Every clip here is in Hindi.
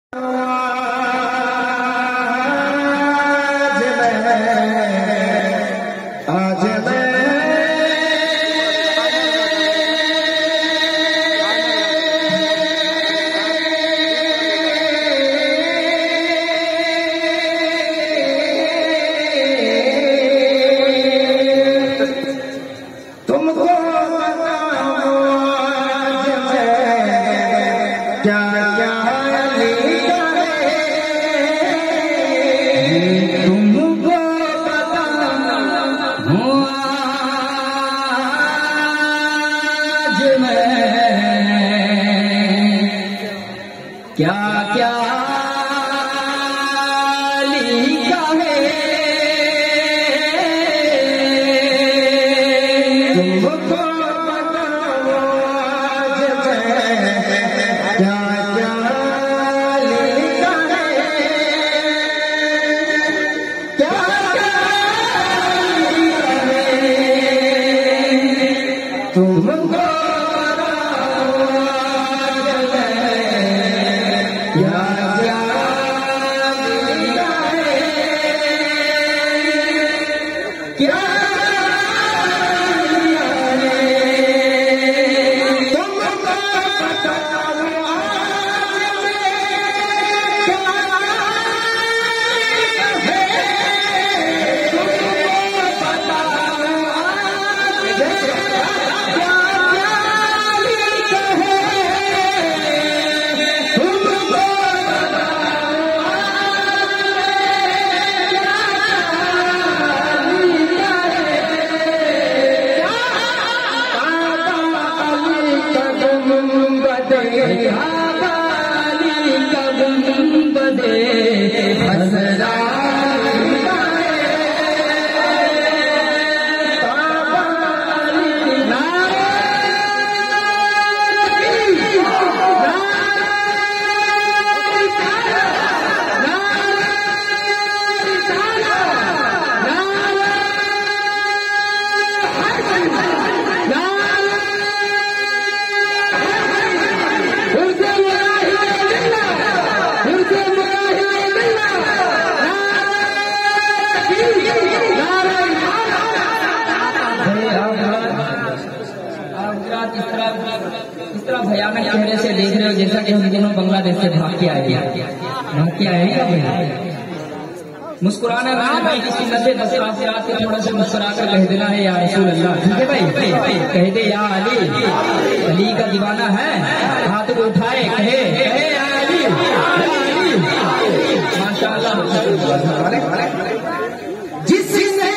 क्या क्या लिखा है तुमको बताओ आज क्या क्या लिखा है क्या क्या लिखा है तुमको इस तरह भयानक चेहरे से देख रहे हो जैसा कि हम दोनों बांग्लादेश से भाग के आए हैं। मुस्कुराना भाई किसी नशे दशरात के थोड़ा सा मुस्कुरा कर कह देना है या रसूल अल्लाह। ठीक है भाई, कह दे या अली, अली का दीवाना है, हाथ को उठाए कहे या अली, माशाअल्लाह। जिसने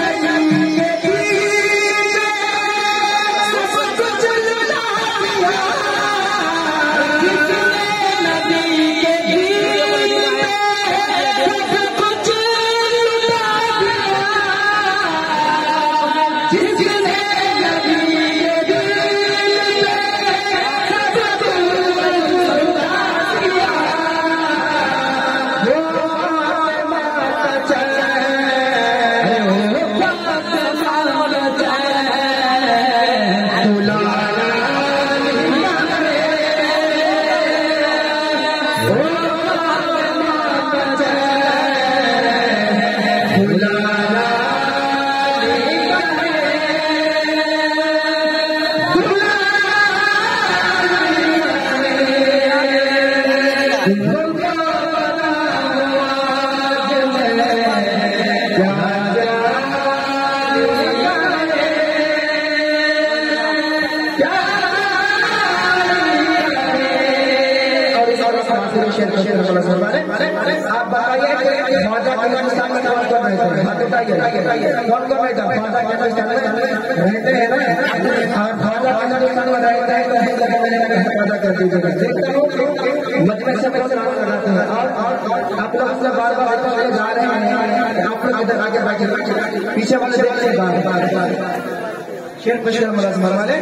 आप बताइए ख्वाजा के हिंदुस्तान में कौन कौन रहते हैं? हाथ उठाइए, कौन कौन रहता है? ख्वाजा के हिंदुस्तान में रहते हैं ना, ख्वाजा के हिंदुस्तान में रहते हैं तो ख्वाजा कर दीजिएगा। मजमे से मैं सलाम कराते हैं और आप लोग अपना बार बार जा रहे हैं, आप लोग इधर आगे बाकी पीछे वाले देखिए बार शेर बशीर मुलाजम वाले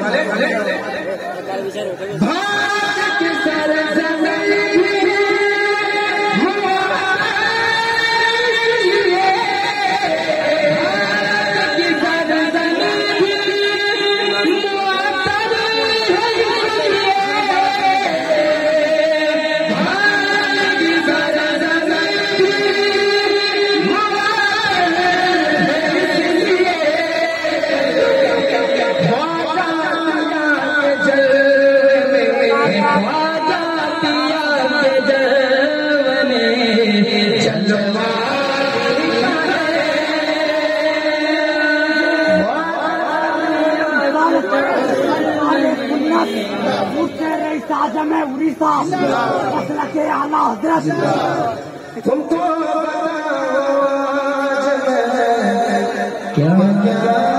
आजम है उड़ीसा मसला के आला हजरत तुमको क्या